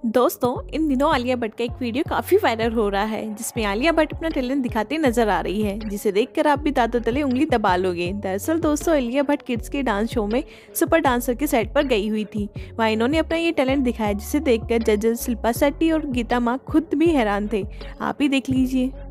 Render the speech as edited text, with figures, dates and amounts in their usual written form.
दोस्तों, इन दिनों आलिया भट्ट का एक वीडियो काफ़ी वायरल हो रहा है जिसमें आलिया भट्ट अपना टैलेंट दिखाते नजर आ रही है, जिसे देखकर आप भी दांतों तले उंगली दबा लोगे। दरअसल दोस्तों, आलिया भट्ट किड्स के डांस शो में सुपर डांसर के सेट पर गई हुई थी। वहाँ इन्होंने अपना ये टैलेंट दिखाया जिसे देखकर जजेस शिल्पा शेट्टी और गीता माँ खुद भी हैरान थे। आप ही देख लीजिए।